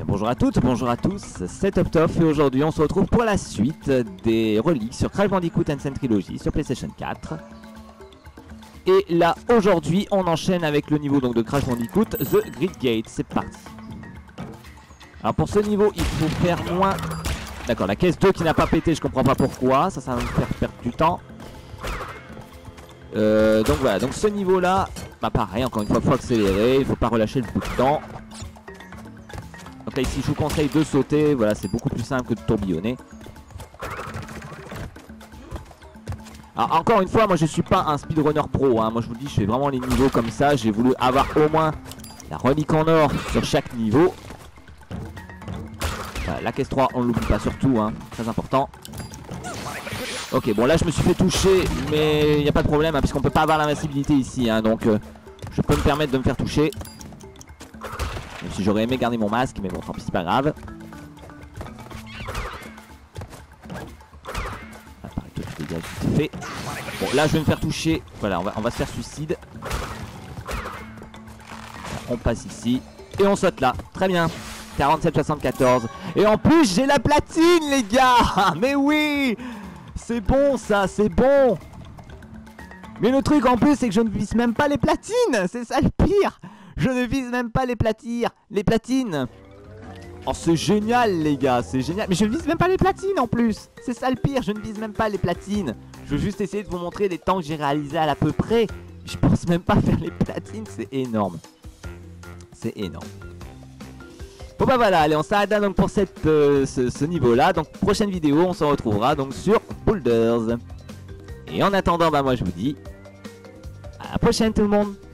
Bien, bonjour à toutes, bonjour à tous, c'est TopTop et aujourd'hui on se retrouve pour la suite des reliques sur Crash Bandicoot N. Trilogy sur PlayStation 4. Et là aujourd'hui on enchaîne avec le niveau donc, de Crash Bandicoot The Great Gate, c'est parti. Alors pour ce niveau il faut faire moins... D'accord, la caisse 2 qui n'a pas pété, je comprends pas pourquoi, ça va me faire perdre du temps. Donc voilà, donc ce niveau là, bah pareil, encore une fois, il faut accélérer, il faut pas relâcher le bouton. Donc là ici je vous conseille de sauter, voilà c'est beaucoup plus simple que de tourbillonner. Alors encore une fois, moi je suis pas un speedrunner pro, hein. Moi je vous dis je fais vraiment les niveaux comme ça, j'ai voulu avoir au moins la relique en or sur chaque niveau. Voilà, la caisse 3 on ne l'oublie pas surtout, hein, très important. Ok, bon là je me suis fait toucher, mais il n'y a pas de problème, hein, puisqu'on peut pas avoir l'invincibilité ici, hein, donc je peux me permettre de me faire toucher. Même si j'aurais aimé garder mon masque, mais bon tant pis c'est pas grave. Ah, pareil, toi tu dégages vite fait. Bon là je vais me faire toucher, voilà on va se faire suicide. On passe ici, et on saute là, très bien. 47-74. Et en plus j'ai la platine les gars. Mais oui, c'est bon ça, c'est bon. Mais le truc en plus c'est que je ne vise même pas les platines. C'est ça le pire. Je ne vise même pas les platines. Oh c'est génial les gars, c'est génial. Mais je ne vise même pas les platines en plus. C'est ça le pire, je ne vise même pas les platines. Je veux juste essayer de vous montrer les temps que j'ai réalisés à peu près. Je pense même pas faire les platines, c'est énorme. C'est énorme. Bon bah voilà, allez on s'arrête là donc pour ce niveau là. Donc prochaine vidéo on se retrouvera donc sur Boulders. Et en attendant bah moi je vous dis à la prochaine tout le monde.